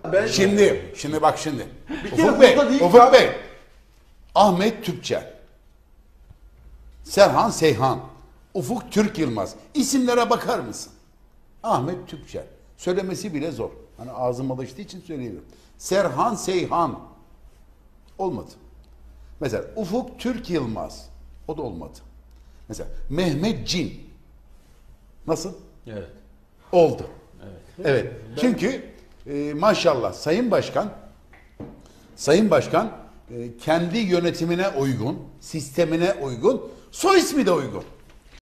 Şimdi bak şimdi. kere Ufuk Bey. Ahmet Türkçer. Serhan Seyhan. Ufuk Türk Yılmaz. İsimlere bakar mısın? Ahmet Türkçer. Söylemesi bile zor. Hani ağzım alıştığı için söyleyeyim. Serhan Seyhan. Olmadı. Mesela Ufuk Türk Yılmaz. O da olmadı. Mesela Mehmet Cin. Nasıl? Evet. Oldu. Evet. Evet. Çünkü maşallah Sayın Başkan kendi yönetimine uygun, sistemine uygun, soy ismi de uygun.